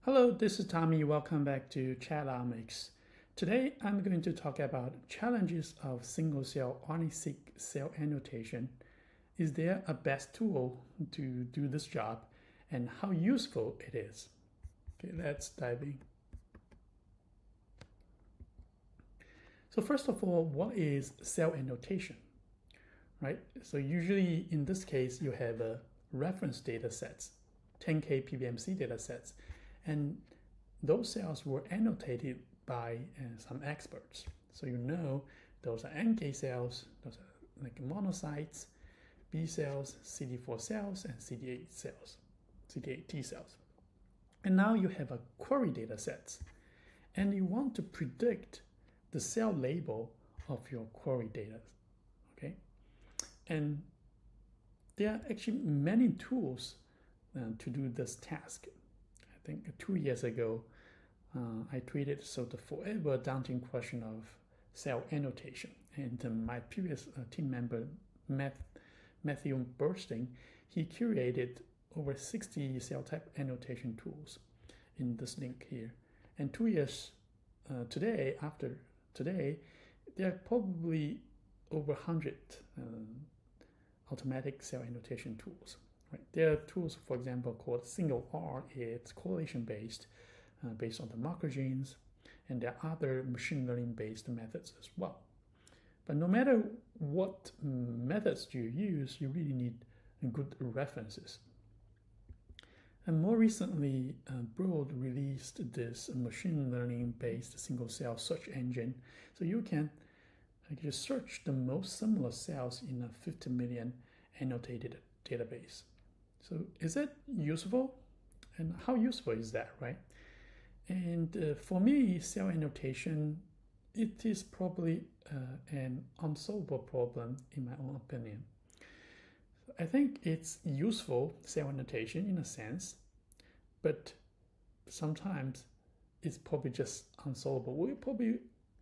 Hello, this is Tommy. Welcome back to CELL RNAseq. Today, I'm going to talk about challenges of single-cell RNA-seq cell annotation. Is there a best tool to do this job, and how useful it is? Okay, let's dive in. So first of all, what is cell annotation? Right? So usually in this case, you have a reference data sets, 10K PBMC data sets, and those cells were annotated by some experts. So you know those are NK cells, those are like monocytes, B cells, CD4 cells, and CD8 cells, CD8 T cells. And now you have a query data sets, and you want to predict the cell label of your query data, okay? And there are actually many tools to do this task. I think 2 years ago, I tweeted the forever daunting question of cell annotation. And my previous team member, Matthew Burstein, he curated over 60 cell type annotation tools in this link here. And 2 years after today, there are probably over 100 automatic cell annotation tools. Right. There are tools, for example, called single R. It's correlation-based, based on the marker genes, and there are other machine learning-based methods as well. But no matter what methods you use, you really need good references. And more recently, Broad released this machine learning-based single-cell search engine, so you can just search the most similar cells in a 50 million annotated database. So is it useful? And how useful is that, right? And for me, cell annotation, it is probably an unsolvable problem in my own opinion. I think it's useful, cell annotation, in a sense, but sometimes it's probably just unsolvable. We probably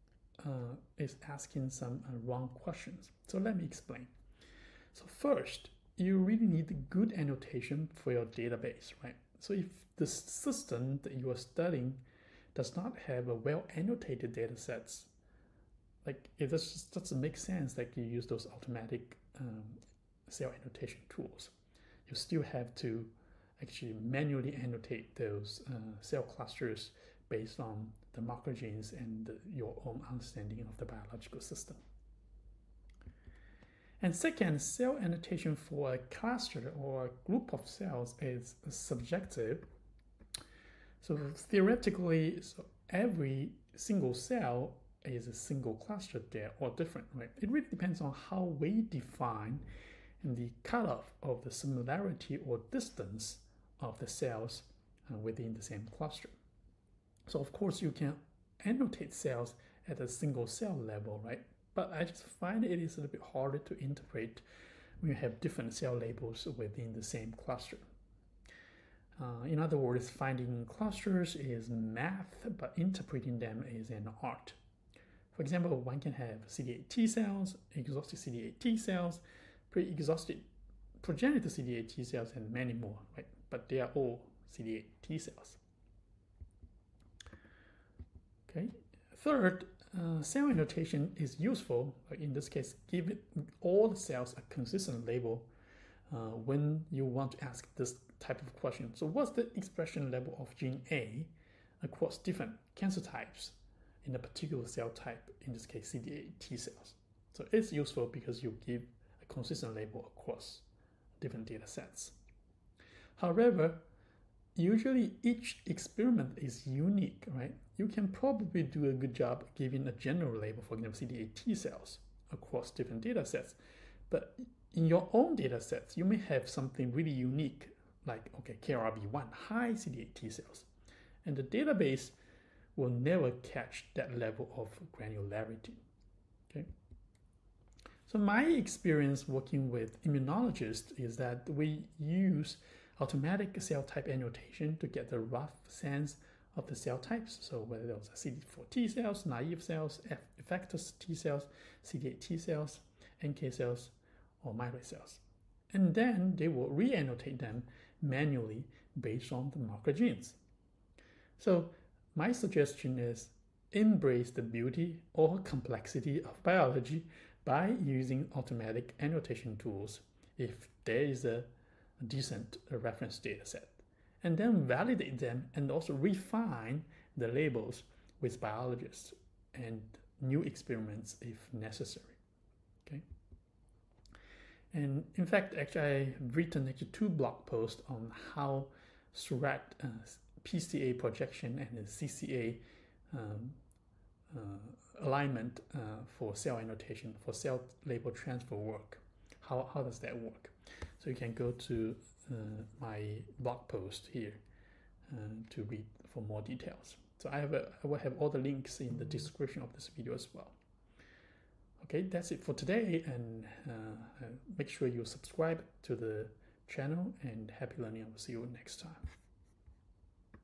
is asking some wrong questions. So let me explain. So first, you really need good annotation for your database, right? So if the system that you are studying does not have a well-annotated data sets, like it just doesn't make sense that you use those automatic cell annotation tools. You still have to actually manually annotate those cell clusters based on the marker genes and your own understanding of the biological system. And second, cell annotation for a cluster or a group of cells is subjective. So theoretically, every single cell is a single cluster there or different, right? It really depends on how we define the cutoff of the similarity or distance of the cells within the same cluster. So of course you can annotate cells at a single cell level, right? But I just find it is a little bit harder to interpret when you have different cell labels within the same cluster. In other words, finding clusters is math, but interpreting them is an art. For example, one can have CD8 T cells, exhausted CD8 T cells, pre-exhausted progenitor CD8 T cells, and many more, right? But they are all CD8 T cells. Okay. Third, cell annotation is useful, in this case, give all the cells a consistent label when you want to ask this type of question. So what's the expression level of gene A across different cancer types in a particular cell type, in this case CD8 T cells? So it's useful because you give a consistent label across different data sets. However, usually each experiment is unique, right? You can probably do a good job giving a general label, for example, CD8 T cells across different data sets. But in your own data sets, you may have something really unique, like, okay, KRB1, high CD8 T cells. And the database will never catch that level of granularity, okay? So my experience working with immunologists is that we use automatic cell type annotation to get the rough sense of the cell types. So whether those are CD4 T cells, naive cells, effector T cells, CD8 T cells, NK cells, or myeloid cells. And then they will re-annotate them manually based on the marker genes. So my suggestion is embrace the beauty or complexity of biology by using automatic annotation tools if there is a decent reference data set, and then validate them and also refine the labels with biologists and new experiments if necessary. Okay. And in fact, actually, I've written 2 blog posts on how thread PCA projection and CCA alignment for cell annotation, for cell label transfer work. How does that work? So you can go to my blog post here to read for more details. So I will have all the links in the description of this video as well. Okay, that's it for today, and make sure you subscribe to the channel, and happy learning. I will see you next time.